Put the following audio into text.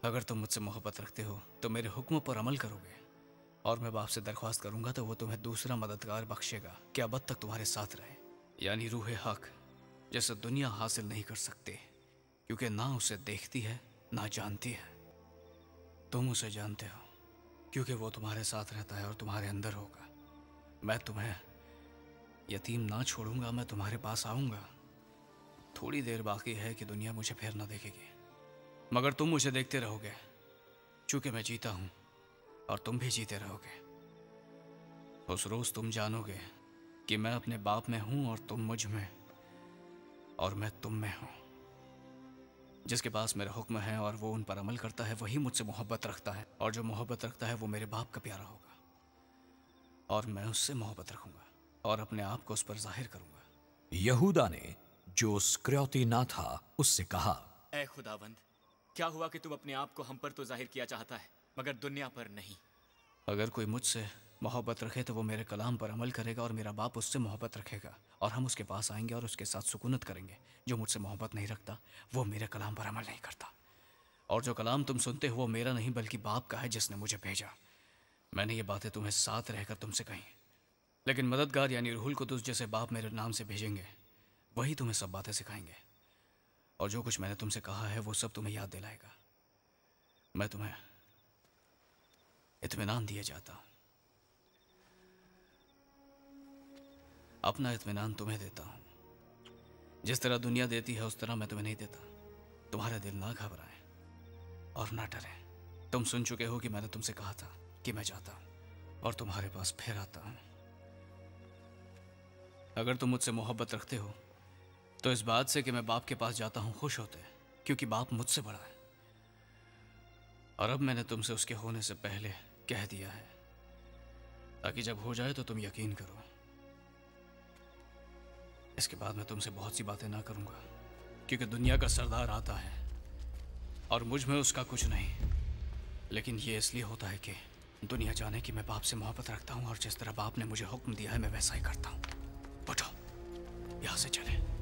अगर तुम मुझसे मोहब्बत रखते हो तो मेरे हुक्मों पर अमल करोगे, और मैं बाप से दरख्वास्त करूंगा तो वो तुम्हें दूसरा मददगार बख्शेगा कि अब तक तुम्हारे साथ रहे, यानी रूह हक, जैसे दुनिया हासिल नहीं कर सकती, क्योंकि ना उसे देखती है ना जानती है। तुम उसे जानते हो क्योंकि वो तुम्हारे साथ रहता है और तुम्हारे अंदर होगा। मैं तुम्हें यतीम ना छोड़ूंगा, मैं तुम्हारे पास आऊंगा। थोड़ी देर बाकी है कि दुनिया मुझे फिर ना देखेगी, मगर तुम मुझे देखते रहोगे, क्योंकि मैं जीता हूं और तुम भी जीते रहोगे। उस रोज तुम जानोगे कि मैं अपने बाप में हूं और तुम मुझ में, और मैं तुम में हूं। जिसके पास मेरा हुक्म है और वो उन पर अमल करता है, वही मुझसे मोहब्बत रखता है, और जो मोहब्बत रखता है वो मेरे बाप का प्यारा होगा, और मैं उससे मोहब्बत रखूंगा और अपने आप को उस पर जाहिर करूंगा। यहूदा ने, जो स्क्र्योती ना था, उससे कहा, ऐ खुदावंद, क्या हुआ कि तुम अपने आप को हम पर तो जाहिर किया चाहता है मगर दुनिया पर नहीं? अगर कोई मुझसे मोहब्बत रखे तो वो मेरे कलाम पर अमल करेगा, और मेरा बाप उससे मोहब्बत रखेगा, और हम उसके पास आएंगे और उसके साथ सुकूनत करेंगे। जो मुझसे मोहब्बत नहीं रखता वो मेरे कलाम पर अमल नहीं करता, और जो कलाम तुम सुनते हो वो मेरा नहीं बल्कि बाप का है जिसने मुझे भेजा। मैंने ये बातें तुम्हें साथ रहकर तुमसे कही, लेकिन मददगार यानी रूहुल कुद्दुस जैसे बाप मेरे नाम से भेजेंगे, वही तुम्हें सब बातें सिखाएंगे, और जो कुछ मैंने तुमसे कहा है वो सब तुम्हें याद दिलाएगा। मैं तुम्हें इत्मीनान दिए जाता हूं, अपना इत्मीनान तुम्हें देता हूं। जिस तरह दुनिया देती है उस तरह मैं तुम्हें नहीं देता। तुम्हारा दिल ना घबराए और ना डरे। तुम सुन चुके हो कि मैंने तुमसे कहा था कि मैं जाता हूं और तुम्हारे पास फिर आता हूं। अगर तुम मुझसे मोहब्बत रखते हो तो इस बात से कि मैं बाप के पास जाता हूं खुश होते, क्योंकि बाप मुझसे बड़ा है, और अब मैंने तुमसे उसके होने से पहले कह दिया है, ताकि जब हो जाए तो तुम यकीन करो। इसके बाद मैं तुमसे बहुत सी बातें ना करूंगा, क्योंकि दुनिया का सरदार आता है और मुझ में उसका कुछ नहीं, लेकिन ये इसलिए होता है कि दुनिया जाने कि मैं बाप से मोहब्बत रखता हूं, और जिस तरह बाप ने मुझे हुक्म दिया है मैं वैसा ही करता हूं। उठो, यहां से चले।